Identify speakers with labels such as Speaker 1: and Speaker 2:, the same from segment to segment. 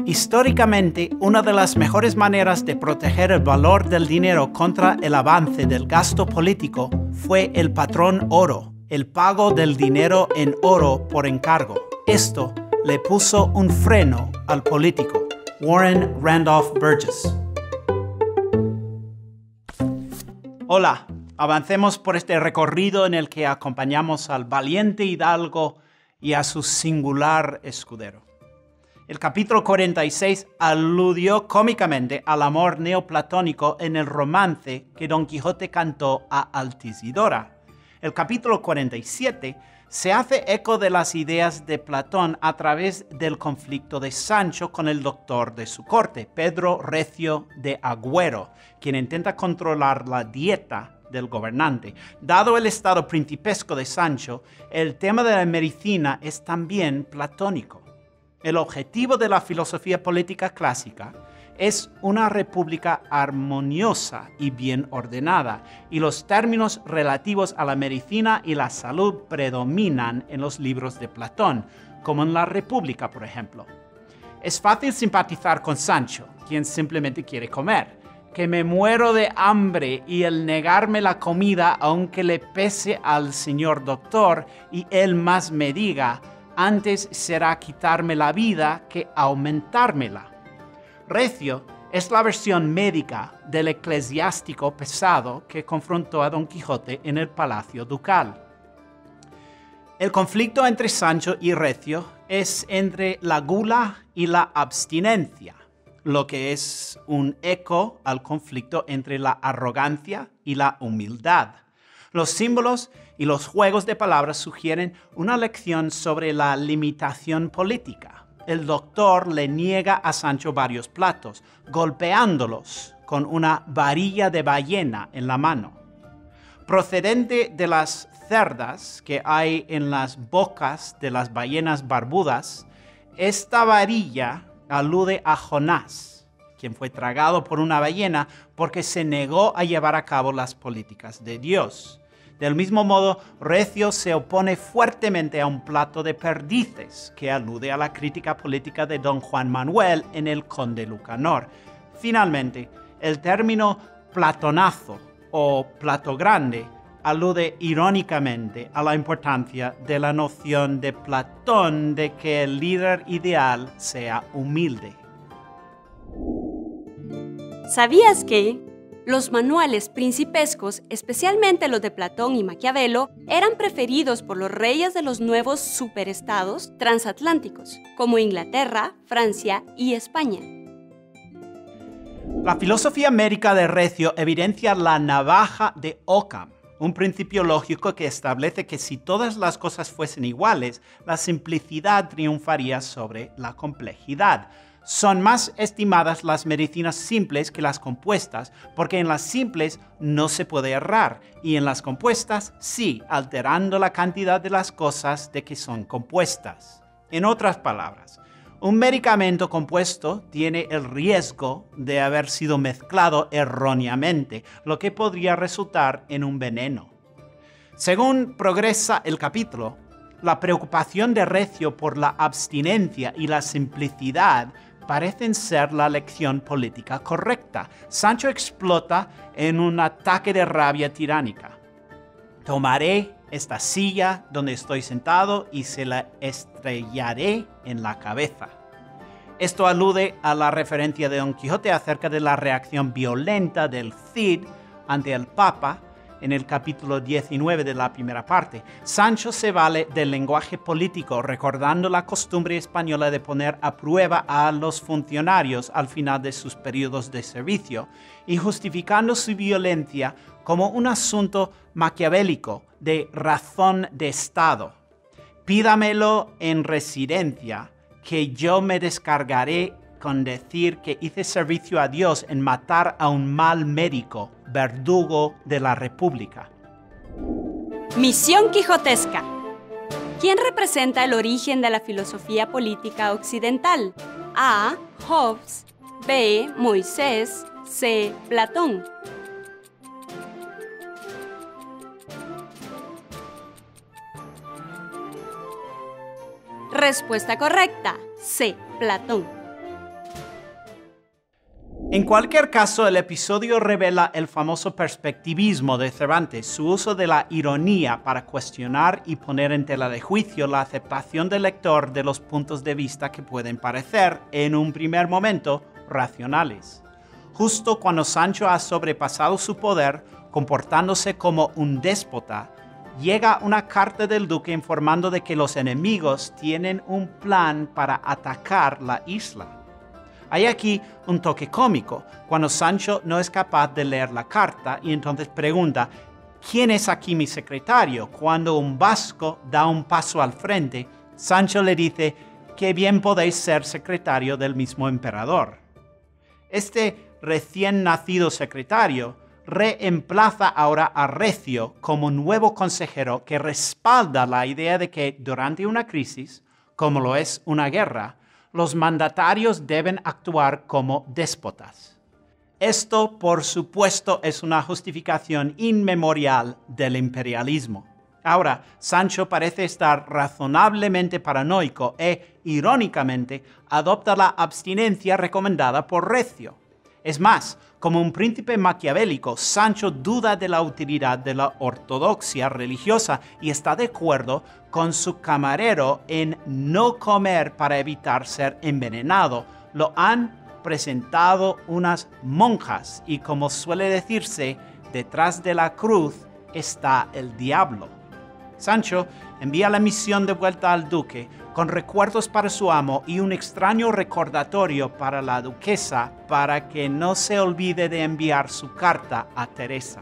Speaker 1: Históricamente, una de las mejores maneras de proteger el valor del dinero contra el avance del gasto político fue el patrón oro, el pago del dinero en oro por encargo. Esto le puso un freno al político, Warren Randolph Burgess. Hola, avancemos por este recorrido en el que acompañamos al valiente hidalgo y a su singular escudero. El capítulo 46 aludió cómicamente al amor neoplatónico en el romance que Don Quijote cantó a Altisidora. El capítulo 47 se hace eco de las ideas de Platón a través del conflicto de Sancho con el doctor de su corte, Pedro Recio de Agüero, quien intenta controlar la dieta del gobernante. Dado el estado principesco de Sancho, el tema de la medicina es también platónico. El objetivo de la filosofía política clásica es una república armoniosa y bien ordenada, y los términos relativos a la medicina y la salud predominan en los libros de Platón, como en la República, por ejemplo. Es fácil simpatizar con Sancho, quien simplemente quiere comer. Que me muero de hambre y el negarme la comida, aunque le pese al señor doctor, y él más me diga, antes será quitarme la vida que aumentármela. Recio es la versión médica del eclesiástico pesado que confrontó a Don Quijote en el palacio ducal. El conflicto entre Sancho y Recio es entre la gula y la abstinencia, lo que es un eco al conflicto entre la arrogancia y la humildad. Los símbolos y los juegos de palabras sugieren una lección sobre la limitación política. El doctor le niega a Sancho varios platos, golpeándolos con una varilla de ballena en la mano. Procedente de las cerdas que hay en las bocas de las ballenas barbudas, esta varilla alude a Jonás, quien fue tragado por una ballena porque se negó a llevar a cabo las políticas de Dios. Del mismo modo, Recio se opone fuertemente a un plato de perdices, que alude a la crítica política de don Juan Manuel en El Conde Lucanor. Finalmente, el término platonazo o plato grande alude irónicamente a la importancia de la noción de Platón de que el líder ideal sea humilde.
Speaker 2: ¿Sabías que los manuales principescos, especialmente los de Platón y Maquiavelo, eran preferidos por los reyes de los nuevos superestados transatlánticos, como Inglaterra, Francia y España?
Speaker 1: La filosofía médica de Recio evidencia la navaja de Occam, un principio lógico que establece que si todas las cosas fuesen iguales, la simplicidad triunfaría sobre la complejidad. Son más estimadas las medicinas simples que las compuestas, porque en las simples no se puede errar, y en las compuestas sí, alterando la cantidad de las cosas de que son compuestas. En otras palabras, un medicamento compuesto tiene el riesgo de haber sido mezclado erróneamente, lo que podría resultar en un veneno. Según progresa el capítulo, la preocupación de Recio por la abstinencia y la simplicidad parecen ser la lección política correcta. Sancho explota en un ataque de rabia tiránica. Tomaré esta silla donde estoy sentado y se la estrellaré en la cabeza. Esto alude a la referencia de Don Quijote acerca de la reacción violenta del Cid ante el Papa en el capítulo 19 de la primera parte. Sancho se vale del lenguaje político, recordando la costumbre española de poner a prueba a los funcionarios al final de sus periodos de servicio y justificando su violencia como un asunto maquiavélico de razón de Estado. Pídamelo en residencia, que yo me descargaré con decir que hice servicio a Dios en matar a un mal médico, verdugo de la República.
Speaker 2: Misión quijotesca. ¿Quién representa el origen de la filosofía política occidental? A. Hobbes. B. Moisés. C. Platón. Respuesta correcta, C. Platón.
Speaker 1: En cualquier caso, el episodio revela el famoso perspectivismo de Cervantes, su uso de la ironía para cuestionar y poner en tela de juicio la aceptación del lector de los puntos de vista que pueden parecer, en un primer momento, racionales. Justo cuando Sancho ha sobrepasado su poder, comportándose como un déspota, llega una carta del duque informando de que los enemigos tienen un plan para atacar la isla. Hay aquí un toque cómico, cuando Sancho no es capaz de leer la carta y entonces pregunta, ¿quién es aquí mi secretario? Cuando un vasco da un paso al frente, Sancho le dice, qué bien podéis ser secretario del mismo emperador. Este recién nacido secretario reemplaza ahora a Recio como nuevo consejero que respalda la idea de que durante una crisis, como lo es una guerra, los mandatarios deben actuar como déspotas. Esto, por supuesto, es una justificación inmemorial del imperialismo. Ahora, Sancho parece estar razonablemente paranoico e, irónicamente, adopta la abstinencia recomendada por Recio. Es más, como un príncipe maquiavélico, Sancho duda de la utilidad de la ortodoxia religiosa y está de acuerdo con su camarero en no comer para evitar ser envenenado. Lo han presentado unas monjas y, como suele decirse, detrás de la cruz está el diablo. Sancho envía la misión de vuelta al duque con recuerdos para su amo y un extraño recordatorio para la duquesa para que no se olvide de enviar su carta a Teresa.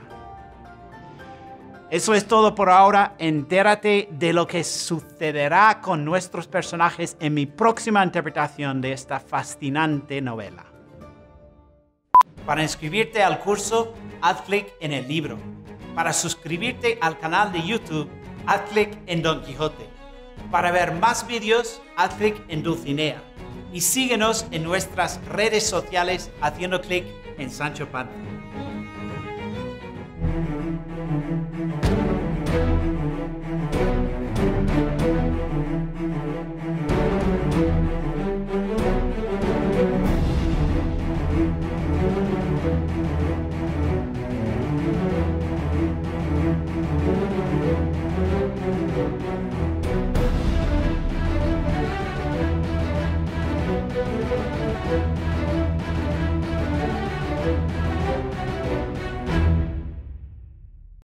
Speaker 1: Eso es todo por ahora. Entérate de lo que sucederá con nuestros personajes en mi próxima interpretación de esta fascinante novela. Para inscribirte al curso, haz clic en el libro. Para suscribirte al canal de YouTube, haz clic en Don Quijote. Para ver más vídeos, haz clic en Dulcinea. Y síguenos en nuestras redes sociales haciendo clic en Sancho Panza.